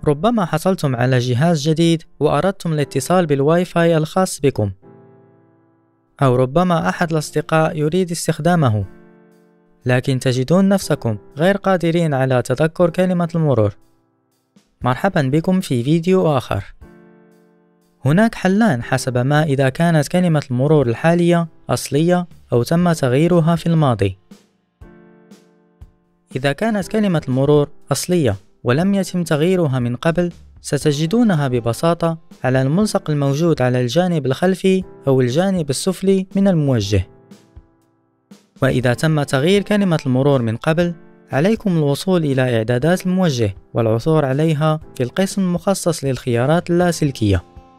ربما حصلتم على جهاز جديد وأردتم الاتصال بالواي فاي الخاص بكم، أو ربما أحد الأصدقاء يريد استخدامه، لكن تجدون نفسكم غير قادرين على تذكر كلمة المرور. مرحبا بكم في فيديو آخر. هناك حلان حسب ما إذا كانت كلمة المرور الحالية أصلية أو تم تغييرها في الماضي. إذا كانت كلمة المرور أصلية ولم يتم تغييرها من قبل، ستجدونها ببساطة على الملصق الموجود على الجانب الخلفي أو الجانب السفلي من الموجه. وإذا تم تغيير كلمة المرور من قبل، عليكم الوصول إلى إعدادات الموجه والعثور عليها في القسم المخصص للخيارات اللاسلكية.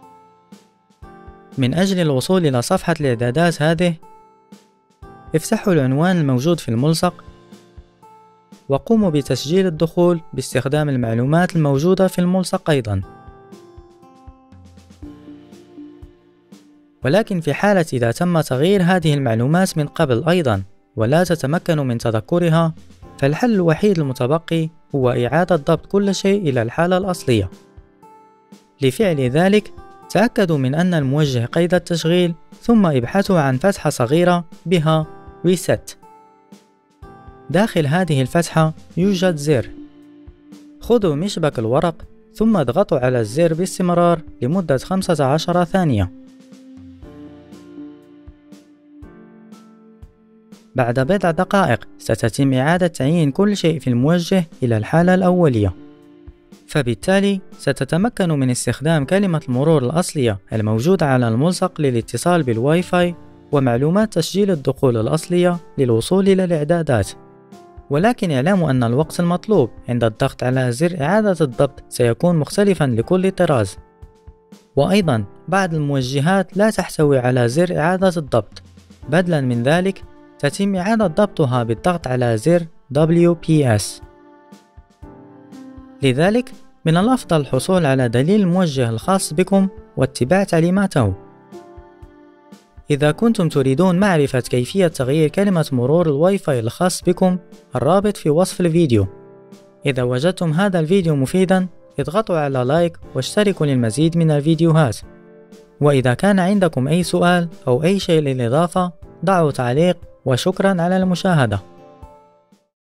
من أجل الوصول إلى صفحة الإعدادات هذه، افتحوا العنوان الموجود في الملصق وقوموا بتسجيل الدخول باستخدام المعلومات الموجودة في الملصق أيضا. ولكن في حالة إذا تم تغيير هذه المعلومات من قبل أيضا ولا تتمكنوا من تذكرها، فالحل الوحيد المتبقي هو إعادة ضبط كل شيء إلى الحالة الأصلية. لفعل ذلك، تأكدوا من أن الموجه قيد التشغيل، ثم ابحثوا عن فتحة صغيرة بها Reset. داخل هذه الفتحة يوجد زر. خذوا مشبك الورق ثم اضغطوا على الزر باستمرار لمدة 15 ثانية. بعد بضع دقائق ستتم إعادة تعيين كل شيء في الموجه إلى الحالة الأولية، فبالتالي ستتمكن من استخدام كلمة المرور الأصلية الموجودة على الملصق للاتصال بالواي فاي ومعلومات تسجيل الدخول الأصلية للوصول إلى الإعدادات. ولكن اعلموا أن الوقت المطلوب عند الضغط على زر إعادة الضبط سيكون مختلفا لكل طراز، وأيضا بعض الموجهات لا تحتوي على زر إعادة الضبط. بدلا من ذلك، تتم إعادة ضبطها بالضغط على زر WPS. لذلك من الأفضل الحصول على دليل الموجه الخاص بكم واتباع تعليماته. إذا كنتم تريدون معرفة كيفية تغيير كلمة مرور الواي فاي الخاص بكم، الرابط في وصف الفيديو. إذا وجدتم هذا الفيديو مفيدا، اضغطوا على لايك واشتركوا للمزيد من الفيديوهات. وإذا كان عندكم أي سؤال أو أي شيء للإضافة، ضعوا تعليق، وشكرا على المشاهدة.